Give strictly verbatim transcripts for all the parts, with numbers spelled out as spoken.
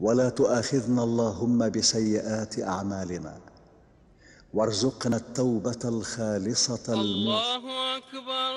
ولا تؤاخذنا اللهم بسيئات أعمالنا، وارزقنا التوبة الخالصة المخلصة. الله أكبر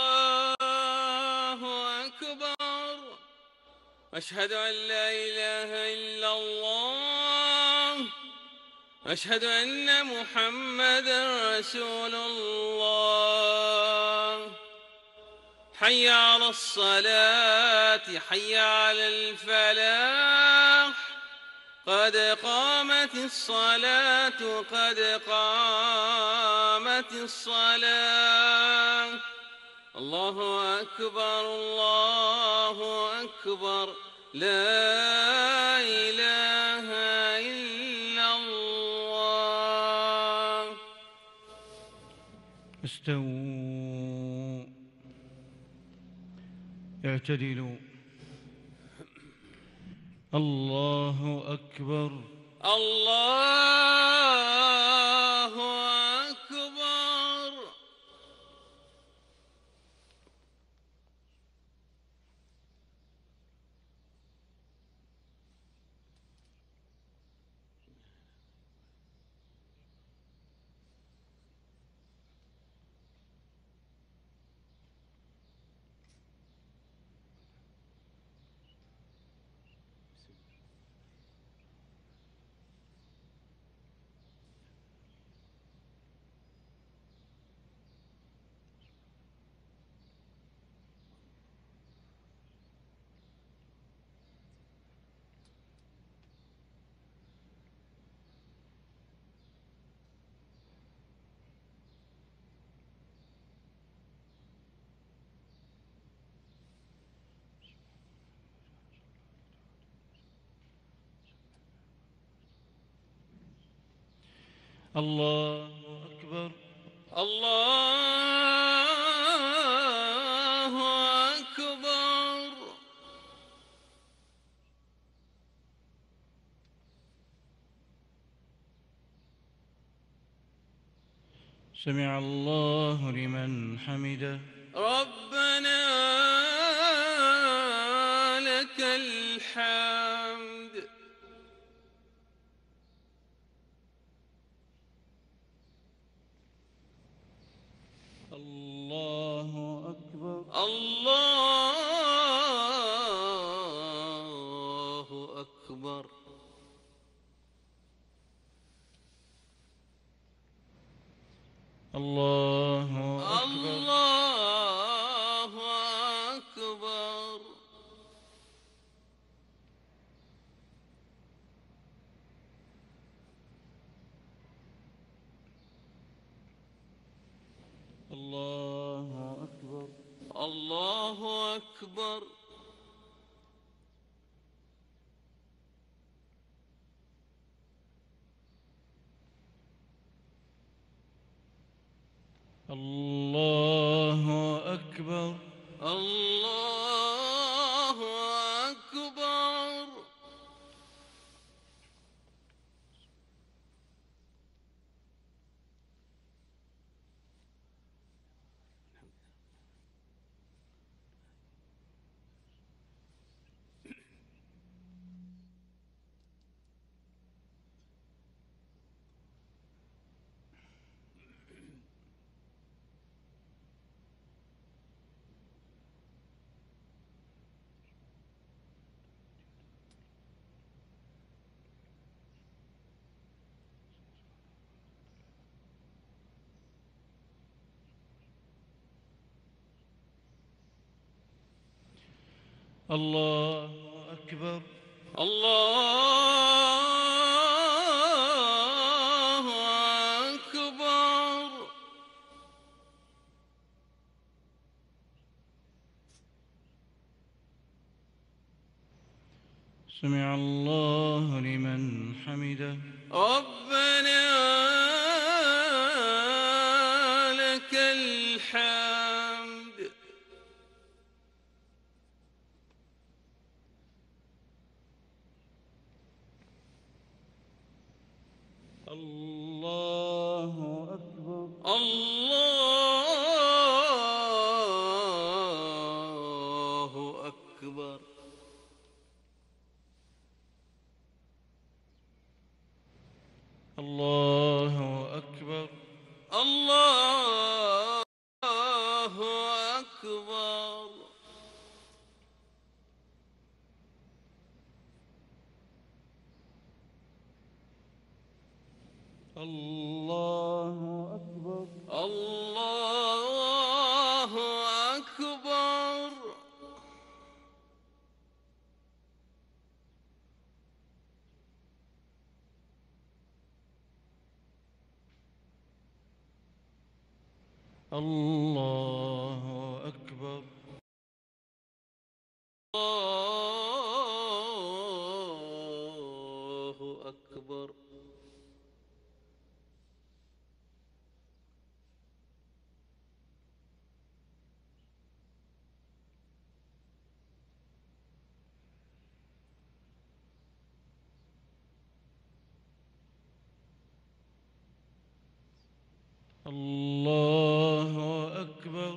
الله أكبر، أشهد أن لا إله إلا الله، أشهد أن محمدا رسول الله. حي على الصلاة، حي على الفلاح، قد قامت الصلاة، قد قامت الصلاة. الله أكبر الله أكبر، لا إله إلا الله. استووا، اعتدلوا. الله أكبر الله أكبر. الله أكبر الله أكبر. سمع الله لمن حمده. ربنا لك الحمد. الله أكبر الله أكبر. الله أكبر الله أكبر. الله أكبر الله أكبر. الله أكبر الله أكبر. الله أكبر الله أكبر. سمع الله لمن حمده. ربنا لك الحمد. الله أكبر الله أكبر. الله أكبر. الله أكبر. الله أكبر. الله أكبر. الله أكبر. الله أكبر. الله أكبر.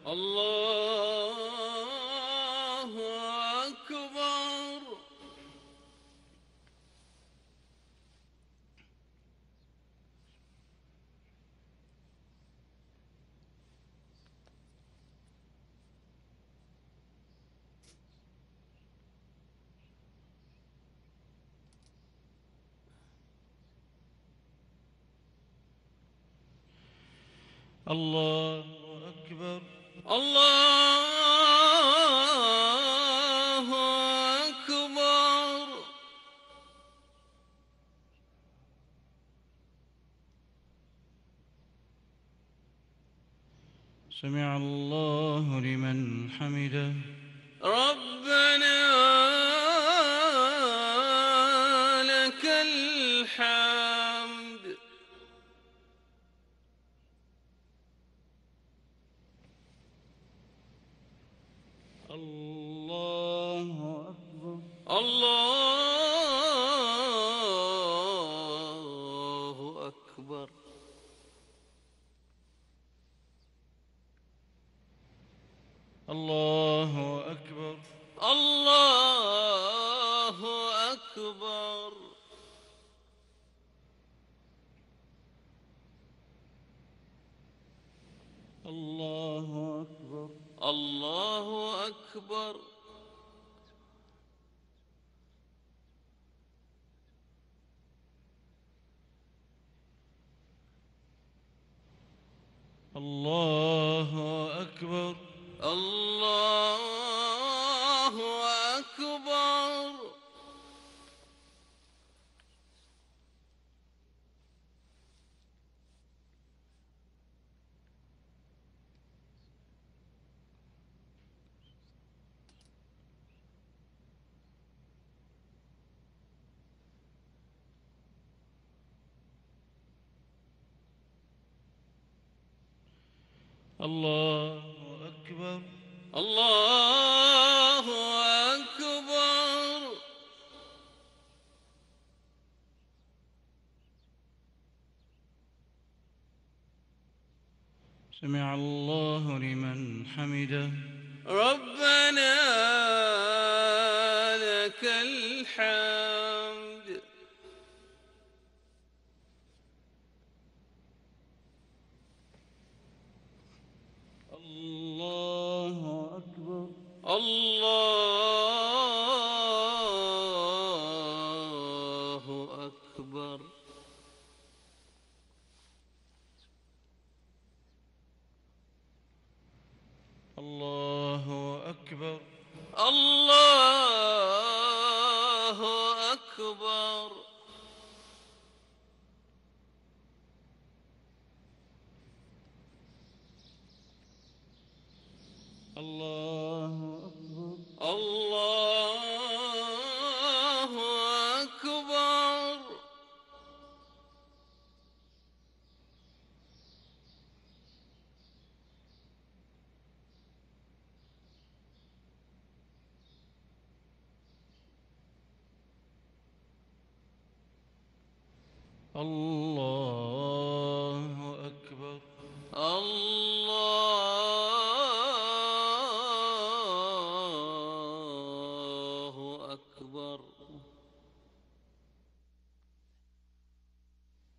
الله أكبر. الله أكبر. الله أكبر. سمع الله لمن حمده. ربنا لك الحمد. الله أكبر. الله أكبر. الله أكبر. الله أكبر. الله أكبر. الله أكبر. الله أكبر. الله أكبر. الله أكبر. الله أكبر. سمع الله لمن حمده. ربنا لك الحمد. الله أكبر. الله أكبر. الله أكبر. الله أكبر. الله أكبر. الله أكبر. الله أكبر. الله أكبر.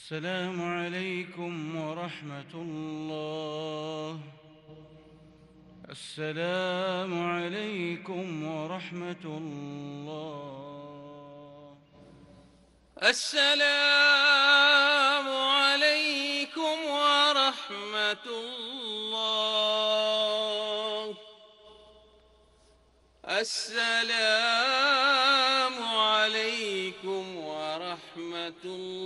السلام عليكم ورحمة الله. السلام عليكم ورحمة الله. السلام عليكم ورحمة الله. السلام عليكم ورحمة الله.